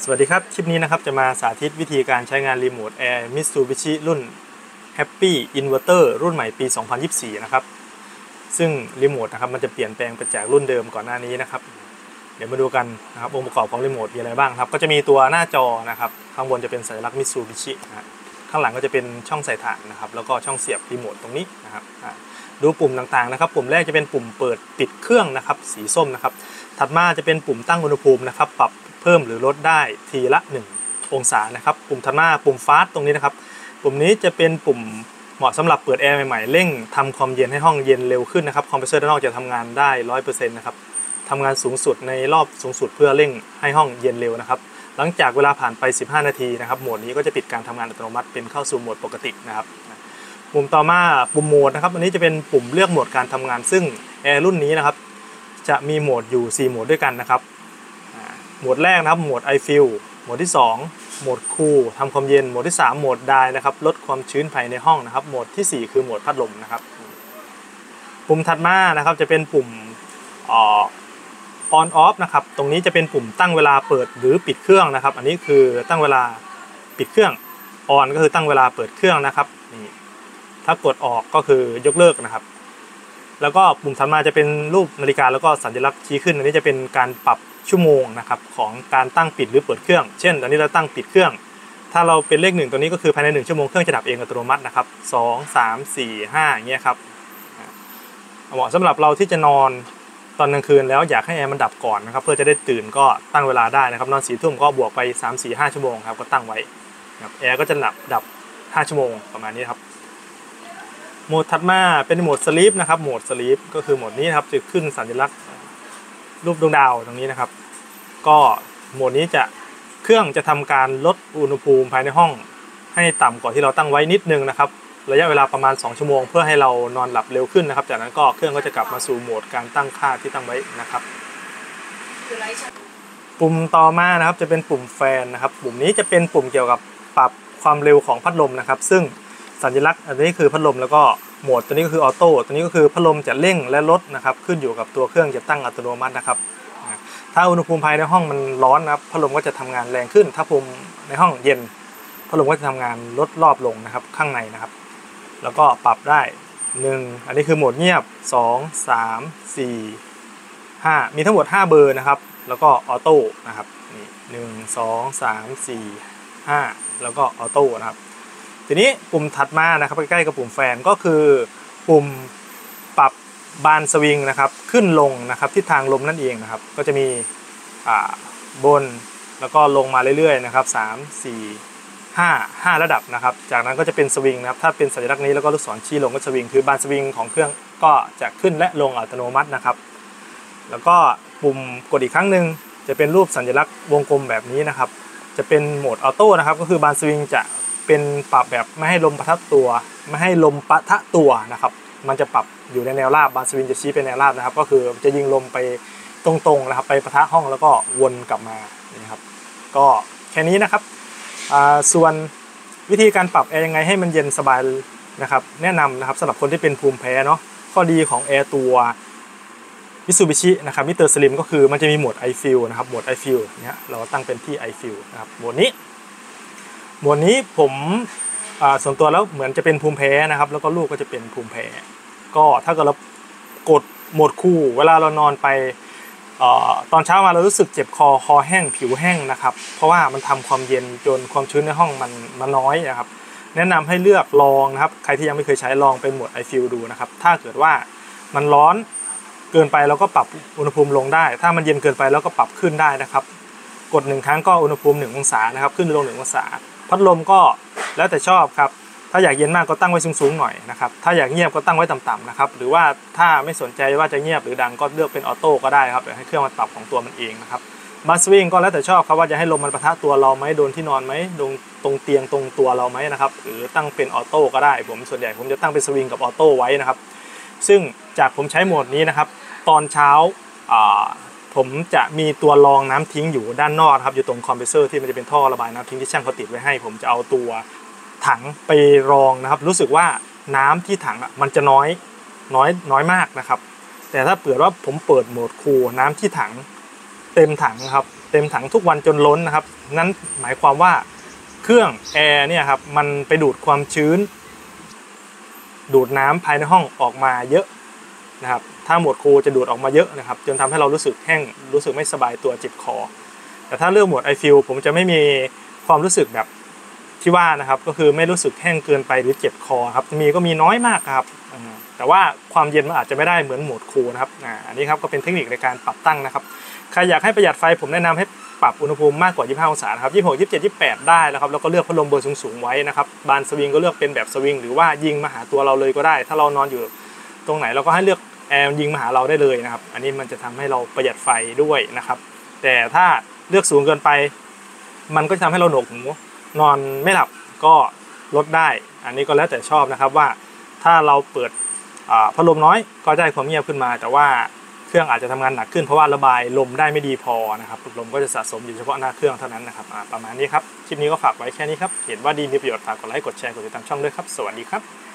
สวัสดีครับคลิปนี้นะครับจะมาสาธิตวิธีการใช้งานรีโมทแอร์ Mitsubishi รุ่น Happy Inverter รุ่นใหม่ปี 2024 นะครับซึ่งรีโมทนะครับมันจะเปลี่ยนแปลงไปจากรุ่นเดิมก่อนหน้านี้นะครับเดี๋ยวมาดูกันนะครับองค์ประกอบของรีโมทมีอะไรบ้างครับก็จะมีตัวหน้าจอนะครับข้างบนจะเป็นสัญลักษณ์ Mitsubishi นะข้างหลังก็จะเป็นช่องใส่ถ่านนะครับแล้วก็ช่องเสียบรีโมทตรงนี้นะครับดูปุ่มต่างๆนะครับปุ่มแรกจะเป็นปุ่มเปิดปิดเครื่องนะครับสีส้มนะครับถัดมาจะเป็นปุ่มตั้งอุณหภูมินะครับปรับเพิ่มหรือลดได้ทีละ1องศานะครับปุ่มถัดมาปุ่มฟาสต์ตรงนี้นะครับปุ่มนี้จะเป็นปุ่มเหมาะสำหรับเปิดแอร์ใหม่ๆเร่งทำความเย็นให้ห้องเย็นเร็วขึ้นนะครับคอมเพรสเซอร์ด้านนอกจะทำงานได้ 100% นะครับทำงานสูงสุดในรอบสูงสุดเพื่อเร่งให้ห้องเย็นเร็วนะครับหลังจากเวลาผ่านไป15นาทีนะครับโหมดนี้ก็จะปิดการทำงานอัตโนมัติเป็นเข้าสู่โหมดปกตินะครับปุ่มต่อมาปุ่มโหมดนะครับอันนี้จะเป็นปุ่มเลือกโหมดการทำงานซึ่งแอร์รุ่นนี้นะครับจะมีโหมดอยู่4โหมดด้วยกันนะครับโหมดแรกนะครับโหมด I feel โหมดที่2โหมด Cool ทำความเย็นโหมดที่3โหมด Dry นะครับลดความชื้นภายในห้องนะครับโหมดที่4คือโหมดพัดลมนะครับปุ่มถัดมานะครับจะเป็นปุ่มon off นะครับตรงนี้จะเป็นปุ่มตั้งเวลาเปิดหรือปิดเครื่องนะครับอันนี้คือตั้งเวลาปิดเครื่อง on ก็คือตั้งเวลาเปิดเครื่องนะครับนี่ถ้ากดออกก็คือยกเลิกนะครับแล้วก็ปุ่มถัดมาจะเป็นรูปนาฬิกาแล้วก็สัญลักษณ์ชี้ขึ้นอันนี้จะเป็นการปรับชั่วโมงนะครับของการตั้งปิดหรือเปิดเครื่องเช่นตอนนี้เราตั้งปิดเครื่องถ้าเราเป็นเลข1ตัวนี้ก็คือภายใน1ชั่วโมงเครื่องจะดับเองอัตโนมัตินะครับ2 3 4 5อย่างเงี้ยครับเหมาะสำหรับเราที่จะนอนตอนกลางคืนแล้วอยากให้แอร์มันดับก่อนนะครับเพื่อจะได้ตื่นก็ตั้งเวลาได้นะครับนอน4 ทุ่มก็บวกไป3 4 5ชั่วโมงครับก็ตั้งไว้แอร์ก็จะดับ5ชั่วโมงประมาณนี้ครับโหมดถัดมาเป็นโหมดสลีปนะครับโหมดสลีปก็คือโหมดนี้นะครับจะขึ้นสัญลักษณ์รูปดวงดาวตรงนี้นะครับก็โหมดนี้เครื่องจะทำการลดอุณหภูมิภายในห้องให้ต่ำกว่าที่เราตั้งไว้นิดนึงนะครับระยะเวลาประมาณ2ชั่วโมงเพื่อให้เรานอนหลับเร็วขึ้นนะครับจากนั้นก็เครื่องก็จะกลับมาสู่โหมดการตั้งค่าที่ตั้งไว้นะครับปุ่มต่อมานะครับจะเป็นปุ่มแฟนนะครับปุ่มนี้จะเป็นปุ่มเกี่ยวกับปรับความเร็วของพัดลมนะครับซึ่งสัญลักษณ์อันนี้คือพัดลมแล้วก็โหมดตัวนี้ก็คือออโต้ตัวนี้ก็คือพัดลมจะเร่งและลดนะครับขึ้นอยู่กับตัวเครื่องจะตั้งอัตโนมัตินะครับถ้าอุณหภูมิภายในห้องมันร้อนนะครับพัดลมก็จะทำงานแรงขึ้นถ้าภูมิในห้องเย็นพัดลมก็จะทำงานลดรอบลงนะครับข้างในนะครับแล้วก็ปรับได้1อันนี้คือโหมดเงียบ2 3 4 5มีทั้งหมด5เบอร์นะครับแล้วก็ออโต้นะครับนี่1 2 3 4 5แล้วก็ออโต้นะครับทีนี้ปุ่มถัดมานะครับใกล้ๆกับปุ่มแฟนก็คือปุ่มปรับบานสวิงนะครับขึ้นลงนะครับทิศทางลมนั่นเองนะครับก็จะมีบนแล้วก็ลงมาเรื่อยๆนะครับ3 4 5ระดับนะครับจากนั้นก็จะเป็นสวิงนะครับถ้าเป็นสัญลักษณ์นี้แล้วก็ลูกศรชี้ลงก็สวิงคือบานสวิงของเครื่องก็จะขึ้นและลงอัตโนมัตินะครับแล้วก็ปุ่มกดอีกครั้งหนึ่งจะเป็นรูปสัญลักษณ์วงกลมแบบนี้นะครับจะเป็นโหมดออโต้นะครับก็คือบานสวิงจะเป็นปรับแบบไม่ให้ลมปะทะตัวนะครับมันจะปรับอยู่ในแนวราบบานสวิงจะชี้เป็นแนวราบนะครับก็คือจะยิงลมไปตรงๆนะครับไปปะทะห้องแล้วก็วนกลับมานี่ครับก็แค่นี้นะครับส่วนวิธีการปรับแอร์ยังไงให้มันเย็นสบายนะครับแนะนำนะครับสำหรับคนที่เป็นภูมิแพ้เนาะข้อดีของแอร์ตัว Mitsubishi นะครับมิสเตอร์สลิมก็คือมันจะมีโหมด I feel นะครับโหมด I feel เนี่ยเราตั้งเป็นที่ I feel นะครับโหมดนี้ผมส่วนตัวแล้วเหมือนจะเป็นภูมิแพ้นะครับแล้วก็ลูกก็จะเป็นภูมิแพ้ก็ถ้าเกิดเรากดโหมดคู่เวลาเรานอนไปตอนเช้ามาเรารู้สึกเจ็บคอแห้งผิวแห้งนะครับเพราะว่ามันทำความเย็นจนความชื้นในห้องมันน้อยนะครับแนะนำให้เลือกลองนะครับใครที่ยังไม่เคยใช้ลองเป็นโหมด I feel ดูนะครับถ้าเกิดว่ามันร้อนเกินไปเราก็ปรับอุณหภูมิลงได้ถ้ามันเย็นเกินไปเราก็ปรับขึ้นได้นะครับกด1ครั้งก็อุณหภูมิ1องศานะครับขึ้นลง1องศาพัดลมก็แล้วแต่ชอบครับถ้าอยากเย็นมากก็ตั้งไว้สูงๆหน่อยนะครับถ้าอยากเงียบก็ตั้งไว้ต่ำๆนะครับหรือว่าถ้าไม่สนใจว่าจะเงียบหรือดังก็เลือกเป็นออโต้ก็ได้ครับเดี๋ยวให้เครื่องมันปรับของตัวมันเองนะครับบานสวิงก็แล้วแต่ชอบครับว่าจะให้ลมมันปะทะตัวเราไหมโดนที่นอนไหมตรงเตียงตรงตัวเราไหมนะครับหรือตั้งเป็นออโต้ก็ได้ส่วนใหญ่ผมจะตั้งเป็นสวิงกับออโต้ไว้นะครับซึ่งจากผมใช้โหมดนี้นะครับตอนเช้าผมจะมีตัวรองน้ำทิ้งอยู่ด้านนอกครับอยู่ตรงคอมเพรสเซอร์ที่มันจะเป็นท่อระบายน้ำทิ้งที่ช่างเขาติดไว้ให้ผมจะเอาตัวถังไปรองนะครับรู้สึกว่าน้ำที่ถังมันจะน้อยมากนะครับแต่ถ้าเปิดว่าผมเปิดโหมดคูลน้ำที่ถังเต็มถังครับเต็มถังทุกวันจนล้นนะครับนั้นหมายความว่าเครื่องแอร์เนี่ยครับมันไปดูดความชื้นดูดน้ำภายในห้องออกมาเยอะนะครับถ้าโหมดคูลจะดูดออกมาเยอะนะครับจนทำให้เรารู้สึกแห้งรู้สึกไม่สบายตัวเจ็บคอแต่ถ้าเลือกโหมด iFeel ผมจะไม่มีความรู้สึกแบบที่ว่านะครับก็คือไม่รู้สึกแห้งเกินไปหรือเจ็บคอครับก็มีน้อยมากครับแต่ว่าความเย็นมันอาจจะไม่ได้เหมือนโหมดคูลนะครับอันนี้ครับก็เป็นเทคนิคในการปรับตั้งนะครับใครอยากให้ประหยัดไฟผมแนะนำให้ปรับอุณหภูมิมากกว่า25องศาครับ26 27 28ได้แล้วครับแล้วก็เลือกพัดลมเบอร์สูงๆไว้นะครับบานสวิงก็เลือกเป็นแบบสวิงหรือว่ายิงมาหาตัวเราเลยก็ได้ถ้าเรานอนอยู่ตรงไหนเราก็ให้เลือกแอร์ยิงมาหาเราได้เลยนะครับอันนี้มันจะทำให้เราประหยัดไฟด้วยนะครับแต่ถ้าเลือกสูงเกินไปมันก็จะทำให้เราหนวกหูนอนไม่หลับก็ลดได้อันนี้ก็แล้วแต่ชอบนะครับว่าถ้าเราเปิดพัดลมน้อยก็ได้ความเงียบขึ้นมาแต่ว่าเครื่องอาจจะทำงานหนักขึ้นเพราะว่าระบายลมได้ไม่ดีพอนะครับลมก็จะสะสมอยู่เฉพาะหน้าเครื่องเท่านั้นนะครับประมาณนี้ครับคลิปนี้ก็ฝากไว้แค่นี้ครับเห็นว่าดีมีประโยชน์ฝากกดไลค์กดแชร์กดติดตามช่องด้วยครับสวัสดีครับ